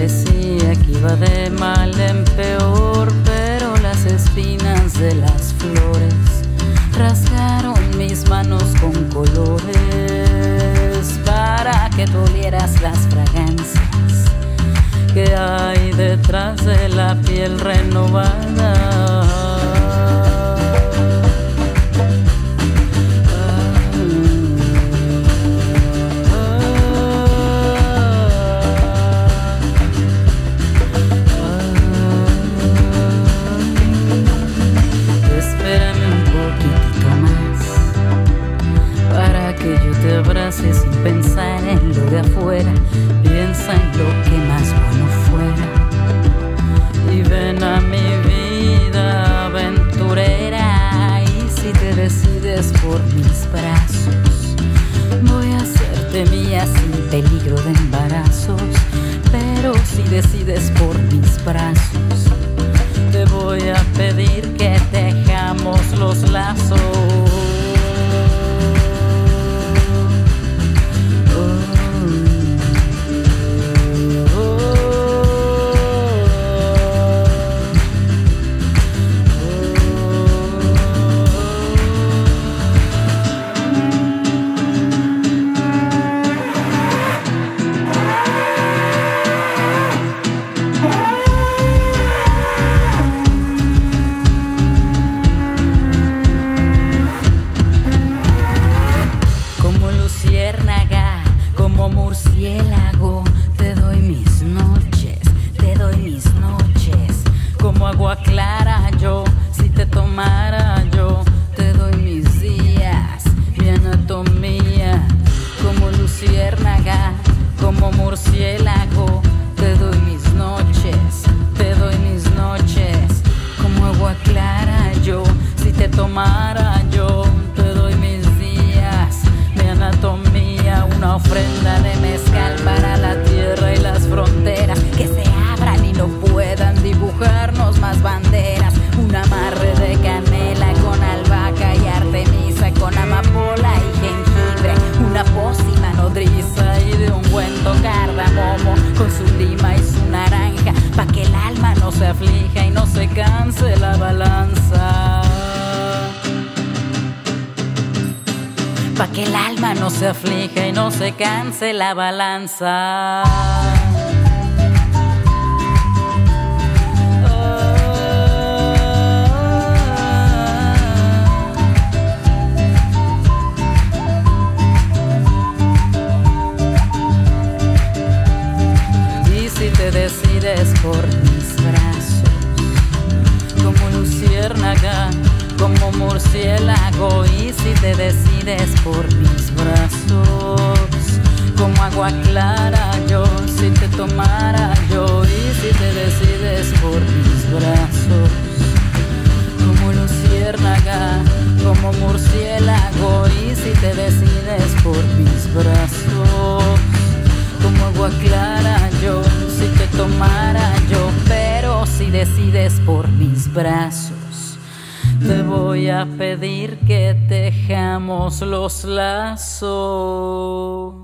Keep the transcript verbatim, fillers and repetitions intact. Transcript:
parecía que iba de mal en peor, pero las espinas de las flores rasgaron mis manos con colores para que tú olieras las fragancias que hay detrás de la piel renovada. Que yo te abrace sin pensar en lo de afuera, piensa en lo que más bueno fuera. Y ven a mi vida aventurera, y si te decides por mis brazos, voy a hacerte mía sin peligro de embarazos. Pero si decides por mis brazos, te voy a pedir que tejamos los lazos. Como murciélago, te doy mis noches, te doy mis noches. Como agua clara yo, si te tomara yo, te doy mis días, mi anatomía. Como luciérnaga, como murciélago, te doy mis noches, te doy mis noches. Como agua clara yo, si te tomara yo, te doy mis días, mi anatomía. Una ofrenda de mezcal para la tierra y las fronteras que se abran y no puedan dibujarnos más banderas. Un amarre de canela con albahaca y artemisa, con amapola y jengibre, una pócima nodriza y de ungüento cardamomo, con su lima y su naranja, pa' que el alma no se aflija y no se canse la balanza. Pa' que el alma no se aflija y no se canse la balanza. Y si te decides por mis brazos, como luciérnaga, como murciélago, y si te decides por mis brazos, como agua clara yo, si te tomara yo, y si te decides por mis brazos, como luciérnaga, como murciélago, y si te decides por mis brazos, como agua clara yo, si te tomara yo. Pero si decides por mis brazos, te voy a pedir que tejamos los lazos.